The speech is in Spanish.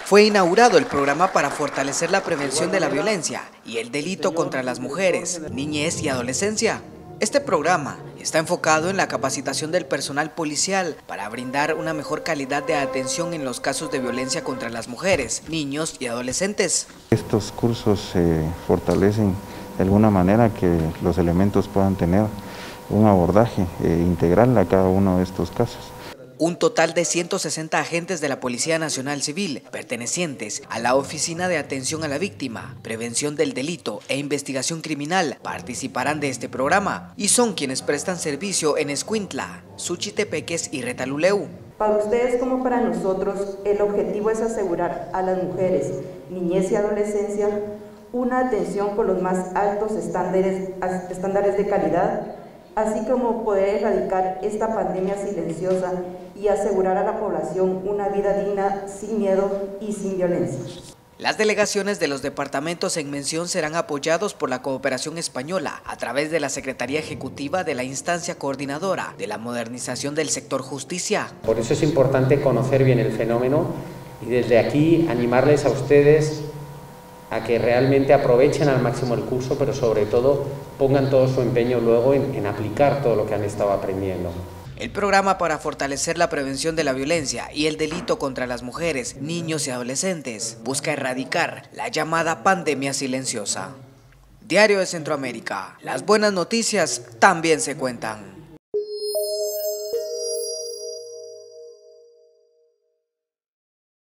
Fue inaugurado el programa para fortalecer la prevención de la violencia y el delito contra las mujeres, niñez y adolescencia. Este programa está enfocado en la capacitación del personal policial para brindar una mejor calidad de atención en los casos de violencia contra las mujeres, niños y adolescentes. Estos cursos fortalecen de alguna manera que los elementos puedan tener un abordaje integral a cada uno de estos casos. Un total de 160 agentes de la Policía Nacional Civil, pertenecientes a la Oficina de Atención a la Víctima, Prevención del Delito e Investigación Criminal, participarán de este programa y son quienes prestan servicio en Escuintla, Suchitepeques y Retaluleu. Para ustedes como para nosotros, el objetivo es asegurar a las mujeres, niñez y adolescencia una atención con los más altos estándares de calidad, así como poder erradicar esta pandemia silenciosa y asegurar a la población una vida digna, sin miedo y sin violencia. Las delegaciones de los departamentos en mención serán apoyados por la cooperación española a través de la Secretaría Ejecutiva de la Instancia Coordinadora de la Modernización del Sector Justicia. Por eso es importante conocer bien el fenómeno y desde aquí animarles a ustedes a que realmente aprovechen al máximo el curso, pero sobre todo pongan todo su empeño luego en aplicar todo lo que han estado aprendiendo. El programa para fortalecer la prevención de la violencia y el delito contra las mujeres, niños y adolescentes busca erradicar la llamada pandemia silenciosa. Diario de Centroamérica. Las buenas noticias también se cuentan.